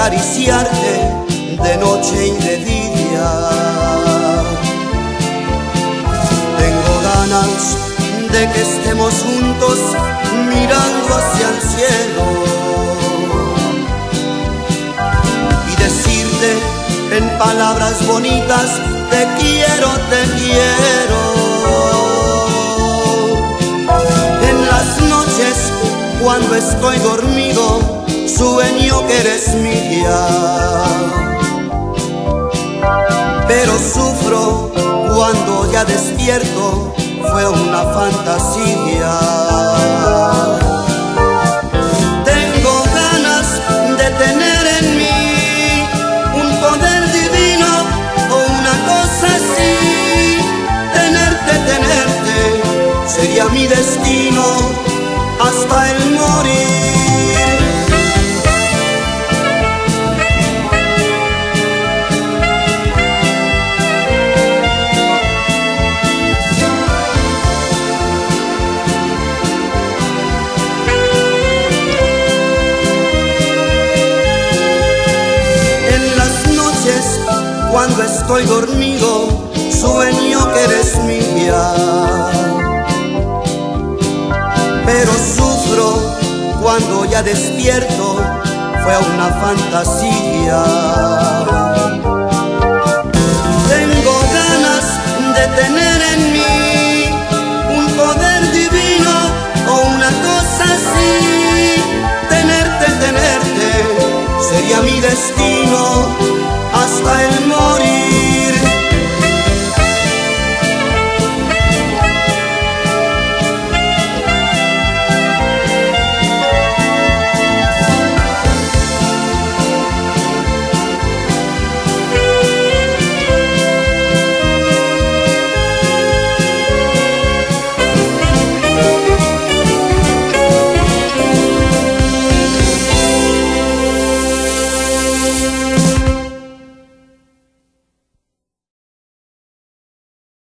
acariciarte de noche y de día. Tengo ganas de que estemos juntos mirando hacia el cielo y decirte en palabras bonitas: te quiero, te quiero. En las noches cuando estoy dormido sueño que eres mía, pero sufro cuando ya despierto, fue una fantasía. Tengo ganas de tener en mí un poder divino o una cosa así. Tenerte sería mi destino hasta el morir. Cuando estoy dormido sueño que eres mía, pero sufro cuando ya despierto, fue una fantasía. Tengo ganas de tener